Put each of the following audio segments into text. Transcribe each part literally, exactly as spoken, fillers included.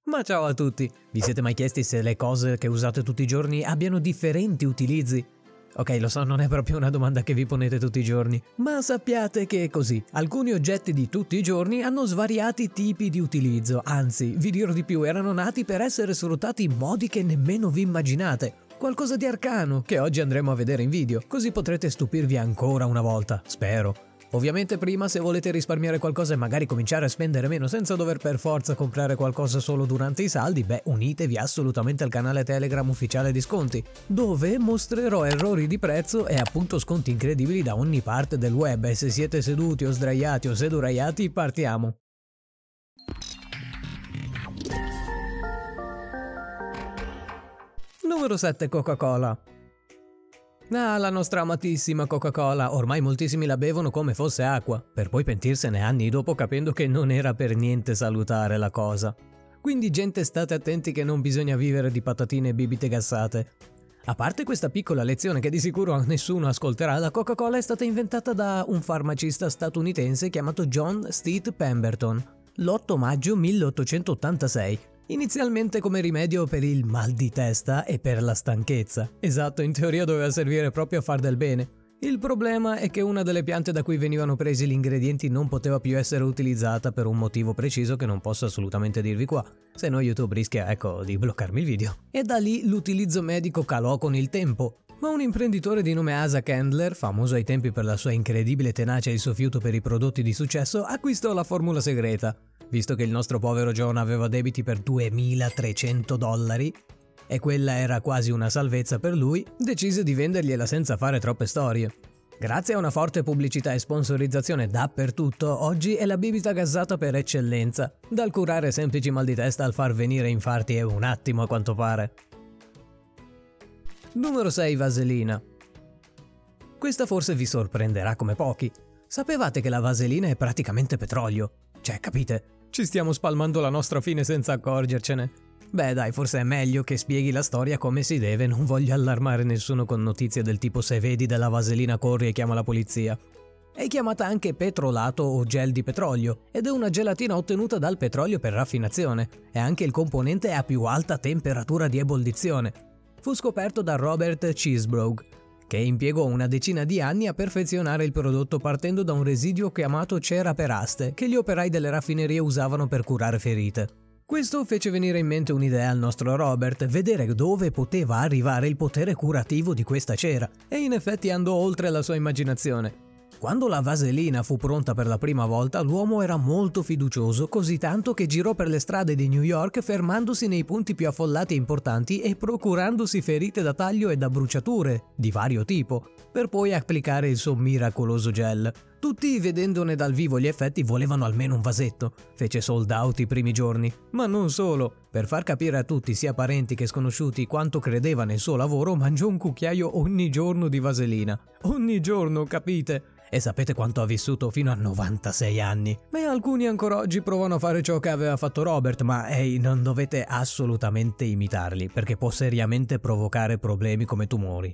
Ma ciao a tutti! Vi siete mai chiesti se le cose che usate tutti i giorni abbiano differenti utilizzi? Ok, lo so, non è proprio una domanda che vi ponete tutti i giorni, ma sappiate che è così. Alcuni oggetti di tutti i giorni hanno svariati tipi di utilizzo, anzi, vi dirò di più, erano nati per essere sfruttati in modi che nemmeno vi immaginate. Qualcosa di arcano, che oggi andremo a vedere in video, così potrete stupirvi ancora una volta, spero. Ovviamente prima, se volete risparmiare qualcosa e magari cominciare a spendere meno senza dover per forza comprare qualcosa solo durante i saldi, beh, unitevi assolutamente al canale Telegram ufficiale di sconti, dove mostrerò errori di prezzo e appunto sconti incredibili da ogni parte del web, e se siete seduti o sdraiati o seduraiati, partiamo! Numero sette. Coca-Cola. Ah, la nostra amatissima Coca-Cola, ormai moltissimi la bevono come fosse acqua, per poi pentirsene anni dopo capendo che non era per niente salutare la cosa. Quindi gente, state attenti che non bisogna vivere di patatine e bibite gassate. A parte questa piccola lezione che di sicuro nessuno ascolterà, la Coca-Cola è stata inventata da un farmacista statunitense chiamato John Steed Pemberton, l'otto maggio milleottocentottantasei. Inizialmente come rimedio per il mal di testa e per la stanchezza. Esatto, in teoria doveva servire proprio a far del bene. Il problema è che una delle piante da cui venivano presi gli ingredienti non poteva più essere utilizzata per un motivo preciso che non posso assolutamente dirvi qua, se no YouTube rischia, ecco, di bloccarmi il video. E da lì l'utilizzo medico calò con il tempo. Ma un imprenditore di nome Asa Candler, famoso ai tempi per la sua incredibile tenacia e il suo fiuto per i prodotti di successo, acquistò la formula segreta. Visto che il nostro povero John aveva debiti per duemilatrecento dollari e quella era quasi una salvezza per lui, decise di vendergliela senza fare troppe storie. Grazie a una forte pubblicità e sponsorizzazione dappertutto, oggi è la bibita gassata per eccellenza, dal curare semplici mal di testa al far venire infarti è un attimo a quanto pare. Numero sei. Vaselina. Questa forse vi sorprenderà come pochi. Sapevate che la vaselina è praticamente petrolio? Cioè, capite? Ci stiamo spalmando la nostra fine senza accorgercene. Beh dai, forse è meglio che spieghi la storia come si deve, non voglio allarmare nessuno con notizie del tipo se vedi della vaselina corri e chiama la polizia. È chiamata anche petrolato o gel di petrolio ed è una gelatina ottenuta dal petrolio per raffinazione. È anche il componente a più alta temperatura di ebollizione. Fu scoperto da Robert Cheesebrough, che impiegò una decina di anni a perfezionare il prodotto partendo da un residuo chiamato cera peraste che gli operai delle raffinerie usavano per curare ferite. Questo fece venire in mente un'idea al nostro Robert, vedere dove poteva arrivare il potere curativo di questa cera, e in effetti andò oltre la sua immaginazione. Quando la vaselina fu pronta per la prima volta, l'uomo era molto fiducioso, così tanto che girò per le strade di New York fermandosi nei punti più affollati e importanti e procurandosi ferite da taglio e da bruciature di vario tipo, per poi applicare il suo miracoloso gel. Tutti, vedendone dal vivo gli effetti, volevano almeno un vasetto. Fece sold out i primi giorni. Ma non solo. Per far capire a tutti, sia parenti che sconosciuti, quanto credeva nel suo lavoro, mangiò un cucchiaio ogni giorno di vaselina. Ogni giorno, capite? E sapete quanto ha vissuto? Fino a novantasei anni. E alcuni ancora oggi provano a fare ciò che aveva fatto Robert, ma ehi, non dovete assolutamente imitarli, perché può seriamente provocare problemi come tumori.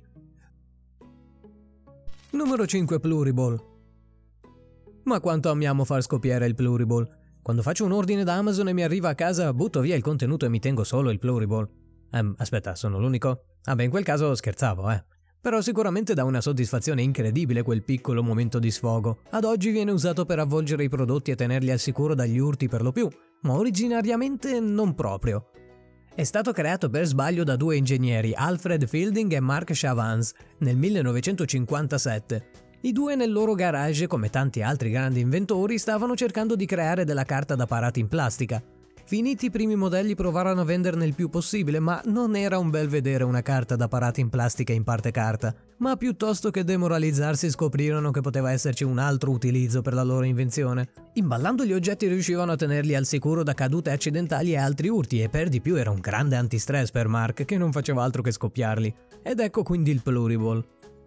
Numero cinque. Pluriball. Ma quanto amiamo far scoppiare il Pluriball. Quando faccio un ordine da Amazon e mi arriva a casa, butto via il contenuto e mi tengo solo il Pluriball. Ehm, aspetta, sono l'unico? Ah beh, in quel caso scherzavo, eh. Però sicuramente dà una soddisfazione incredibile quel piccolo momento di sfogo. Ad oggi viene usato per avvolgere i prodotti e tenerli al sicuro dagli urti per lo più, ma originariamente non proprio. È stato creato per sbaglio da due ingegneri, Alfred Fielding e Mark Chavans, nel millenovecentocinquantasette. I due nel loro garage, come tanti altri grandi inventori, stavano cercando di creare della carta da parati in plastica. Finiti i primi modelli provarono a venderne il più possibile, ma non era un bel vedere una carta da parati in plastica in parte carta. Ma piuttosto che demoralizzarsi scoprirono che poteva esserci un altro utilizzo per la loro invenzione. Imballando gli oggetti riuscivano a tenerli al sicuro da cadute accidentali e altri urti, e per di più era un grande antistress per Mark, che non faceva altro che scoppiarli. Ed ecco quindi il Pluriball.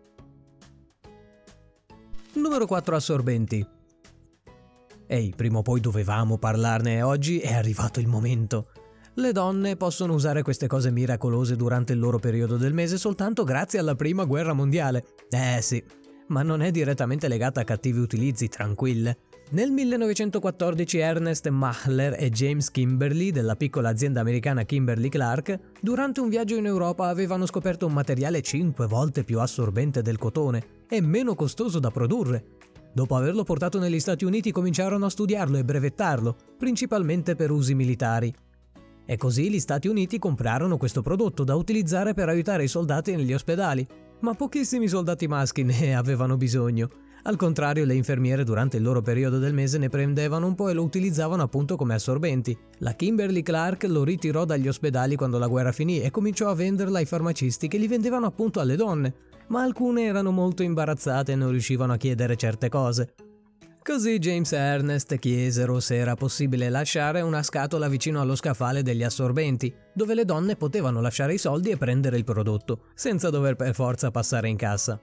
Numero quattro. Assorbenti. Ehi, prima o poi dovevamo parlarne e oggi è arrivato il momento. Le donne possono usare queste cose miracolose durante il loro periodo del mese soltanto grazie alla prima guerra mondiale. Eh sì, ma non è direttamente legata a cattivi utilizzi, tranquille. Nel millenovecentoquattordici Ernest Machler e James Kimberly, della piccola azienda americana Kimberly-Clark, durante un viaggio in Europa avevano scoperto un materiale cinque volte più assorbente del cotone e meno costoso da produrre. Dopo averlo portato negli Stati Uniti cominciarono a studiarlo e brevettarlo, principalmente per usi militari. E così gli Stati Uniti comprarono questo prodotto da utilizzare per aiutare i soldati negli ospedali, ma pochissimi soldati maschi ne avevano bisogno. Al contrario, le infermiere durante il loro periodo del mese ne prendevano un po' e lo utilizzavano appunto come assorbenti. La Kimberly-Clark lo ritirò dagli ospedali quando la guerra finì e cominciò a venderla ai farmacisti che li vendevano appunto alle donne, ma alcune erano molto imbarazzate e non riuscivano a chiedere certe cose. Così James e Ernest chiesero se era possibile lasciare una scatola vicino allo scaffale degli assorbenti, dove le donne potevano lasciare i soldi e prendere il prodotto, senza dover per forza passare in cassa.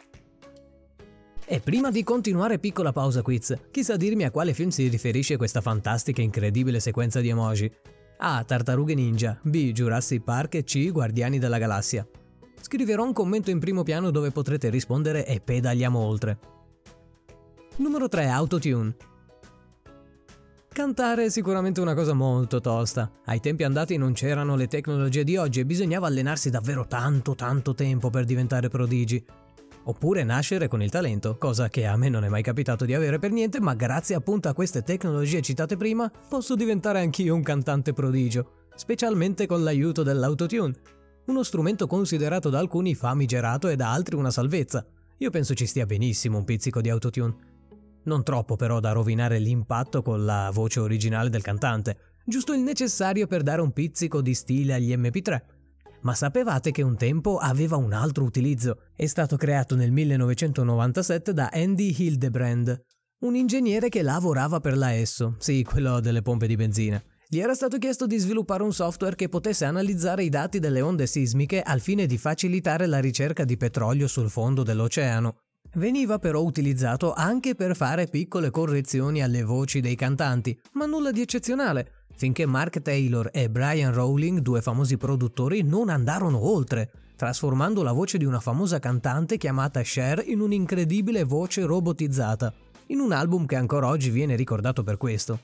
E prima di continuare, piccola pausa quiz. Chi sa dirmi a quale film si riferisce questa fantastica e incredibile sequenza di emoji? A. Tartarughe Ninja, B. Jurassic Park e C. Guardiani della Galassia. Scriverò un commento in primo piano dove potrete rispondere e pedaliamo oltre. Numero tre. Autotune. Cantare è sicuramente una cosa molto tosta. Ai tempi andati non c'erano le tecnologie di oggi e bisognava allenarsi davvero tanto tanto tempo per diventare prodigi. Oppure nascere con il talento, cosa che a me non è mai capitato di avere per niente, ma grazie appunto a queste tecnologie citate prima posso diventare anch'io un cantante prodigio, specialmente con l'aiuto dell'autotune, uno strumento considerato da alcuni famigerato e da altri una salvezza. Io penso ci stia benissimo un pizzico di autotune. Non troppo però da rovinare l'impatto con la voce originale del cantante, giusto il necessario per dare un pizzico di stile agli emme pi tre. Ma sapevate che un tempo aveva un altro utilizzo? È stato creato nel millenovecentonovantasette da Andy Hildebrand, un ingegnere che lavorava per la Esso, sì, quello delle pompe di benzina. Gli era stato chiesto di sviluppare un software che potesse analizzare i dati delle onde sismiche al fine di facilitare la ricerca di petrolio sul fondo dell'oceano. Veniva però utilizzato anche per fare piccole correzioni alle voci dei cantanti, ma nulla di eccezionale, finché Mark Taylor e Brian Rowling, due famosi produttori, non andarono oltre, trasformando la voce di una famosa cantante chiamata Cher in un'incredibile voce robotizzata, in un album che ancora oggi viene ricordato per questo.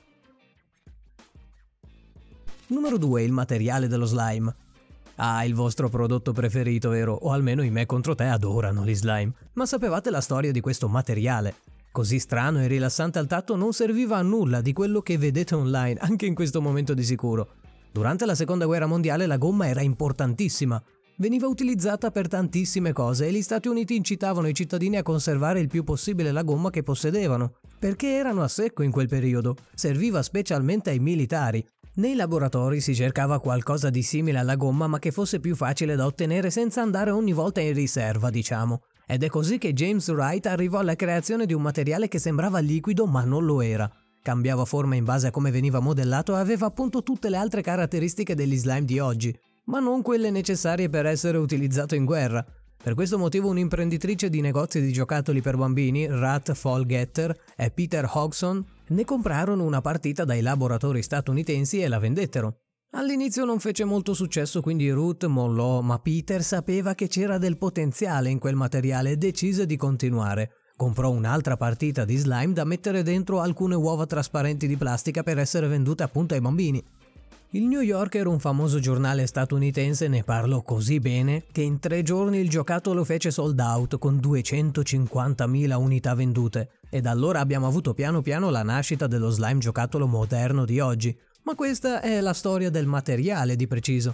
Numero due. Il materiale dello slime. Ah, il vostro prodotto preferito, vero? O almeno i me contro te adorano gli slime. Ma sapevate la storia di questo materiale? Così strano e rilassante al tatto non serviva a nulla di quello che vedete online, anche in questo momento di sicuro. Durante la seconda guerra mondiale la gomma era importantissima. Veniva utilizzata per tantissime cose e gli Stati Uniti incitavano i cittadini a conservare il più possibile la gomma che possedevano, perché erano a secco in quel periodo. Serviva specialmente ai militari. Nei laboratori si cercava qualcosa di simile alla gomma ma che fosse più facile da ottenere senza andare ogni volta in riserva, diciamo. Ed è così che James Wright arrivò alla creazione di un materiale che sembrava liquido ma non lo era. Cambiava forma in base a come veniva modellato e aveva appunto tutte le altre caratteristiche degli slime di oggi, ma non quelle necessarie per essere utilizzato in guerra. Per questo motivo un'imprenditrice di negozi di giocattoli per bambini, Ruth Folgetter e Peter Hodgson, ne comprarono una partita dai laboratori statunitensi e la vendettero. All'inizio non fece molto successo, quindi Ruth mollò, ma Peter sapeva che c'era del potenziale in quel materiale e decise di continuare. Comprò un'altra partita di slime da mettere dentro alcune uova trasparenti di plastica per essere vendute appunto ai bambini. Il New Yorker, un famoso giornale statunitense, ne parlò così bene che in tre giorni il giocattolo fece sold out con duecentocinquantamila unità vendute e da allora abbiamo avuto piano piano la nascita dello slime giocattolo moderno di oggi. Ma questa è la storia del materiale di preciso.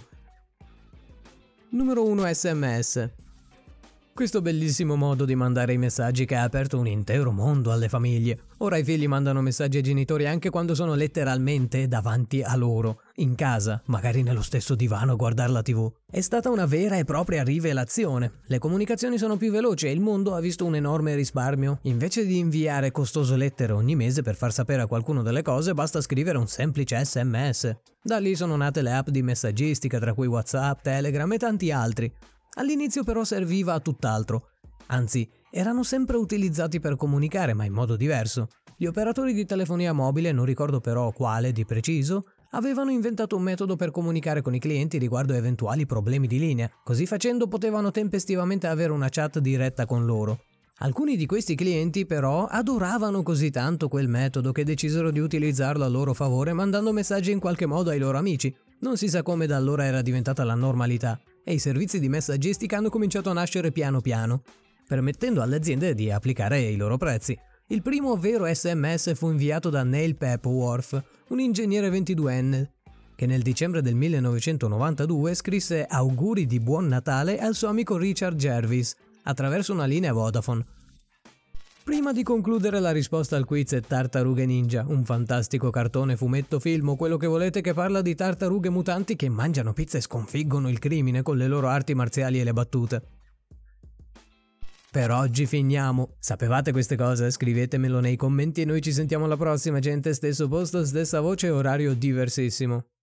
Numero uno. esse emme esse. Questo bellissimo modo di mandare i messaggi che ha aperto un intero mondo alle famiglie. Ora i figli mandano messaggi ai genitori anche quando sono letteralmente davanti a loro, in casa, magari nello stesso divano a guardare la tivù. È stata una vera e propria rivelazione. Le comunicazioni sono più veloci e il mondo ha visto un enorme risparmio. Invece di inviare costose lettere ogni mese per far sapere a qualcuno delle cose, basta scrivere un semplice esse emme esse. Da lì sono nate le app di messaggistica, tra cui WhatsApp, Telegram e tanti altri. All'inizio però serviva a tutt'altro, anzi erano sempre utilizzati per comunicare ma in modo diverso. Gli operatori di telefonia mobile, non ricordo però quale di preciso, avevano inventato un metodo per comunicare con i clienti riguardo a eventuali problemi di linea, così facendo potevano tempestivamente avere una chat diretta con loro. Alcuni di questi clienti però adoravano così tanto quel metodo che decisero di utilizzarlo a loro favore mandando messaggi in qualche modo ai loro amici. Non si sa come da allora era diventata la normalità e i servizi di messaggistica hanno cominciato a nascere piano piano, permettendo alle aziende di applicare i loro prezzi. Il primo vero S M S fu inviato da Neil Papworth, un ingegnere ventiduenne, che nel dicembre del millenovecentonovantadue scrisse auguri di buon Natale al suo amico Richard Jervis attraverso una linea Vodafone. Prima di concludere la risposta al quiz, Tartarughe Ninja, un fantastico cartone fumetto film o quello che volete che parla di tartarughe mutanti che mangiano pizza e sconfiggono il crimine con le loro arti marziali e le battute. Per oggi finiamo. Sapevate queste cose? Scrivetemelo nei commenti e noi ci sentiamo alla prossima, gente. Stesso posto, stessa voce, orario diversissimo.